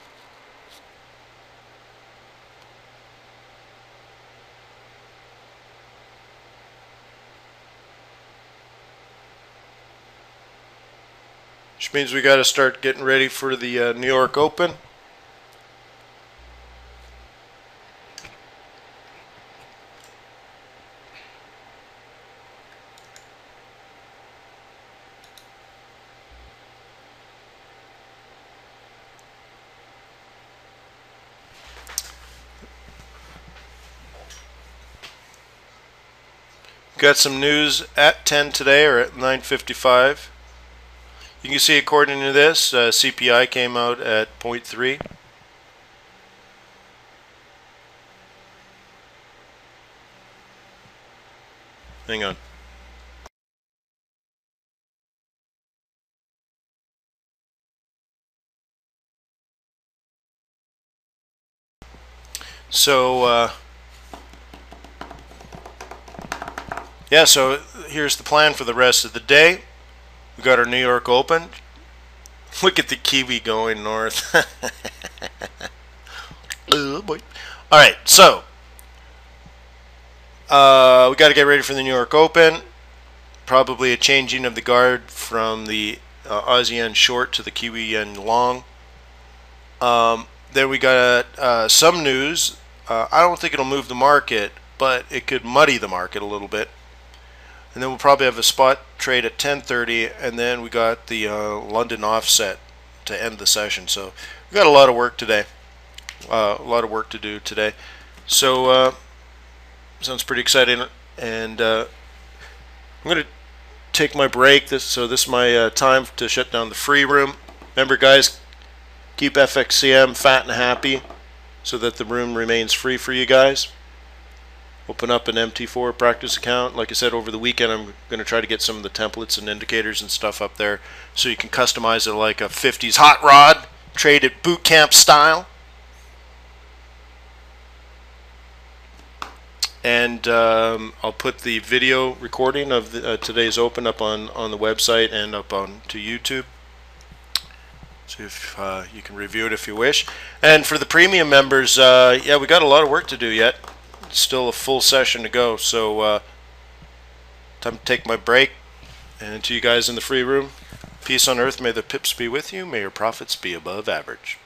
Which means we got to start getting ready for the uh, New York Open. Got some news at ten today, or at nine fifty-five. You can see, according to this, uh, C P I came out at zero point three. Hang on. So, uh, yeah, so here's the plan for the rest of the day. We got our New York Open. Look at the Kiwi going north. Oh boy. All right, so uh, we got to get ready for the New York Open. Probably a changing of the guard from the uh, Aussie yen short to the Kiwi yen long. Um, then we got uh, some news. Uh, I don't think it'll move the market, but it could muddy the market a little bit. And then we'll probably have a spot trade at ten thirty, and then we got the uh, London offset to end the session. So we got a lot of work today. Uh, a lot of work to do today. So uh, sounds pretty exciting. And uh, I'm going to take my break. This so this is my uh, time to shut down the free room. Remember, guys, keep F X C M fat and happy so that the room remains free for you guys. Open up an M T four practice account. Like I said, over the weekend I'm going to try to get some of the templates and indicators and stuff up there so you can customize it like a fifties hot rod, trade it boot camp style. And um, I'll put the video recording of the, uh, today's open up on, on the website and up on to YouTube. So if uh, you can review it if you wish. And for the premium members, uh, yeah, we got a lot of work to do yet. Still a full session to go. So uh, time to take my break. And to you guys in the free room, peace on earth. May the pips be with you. May your profits be above average.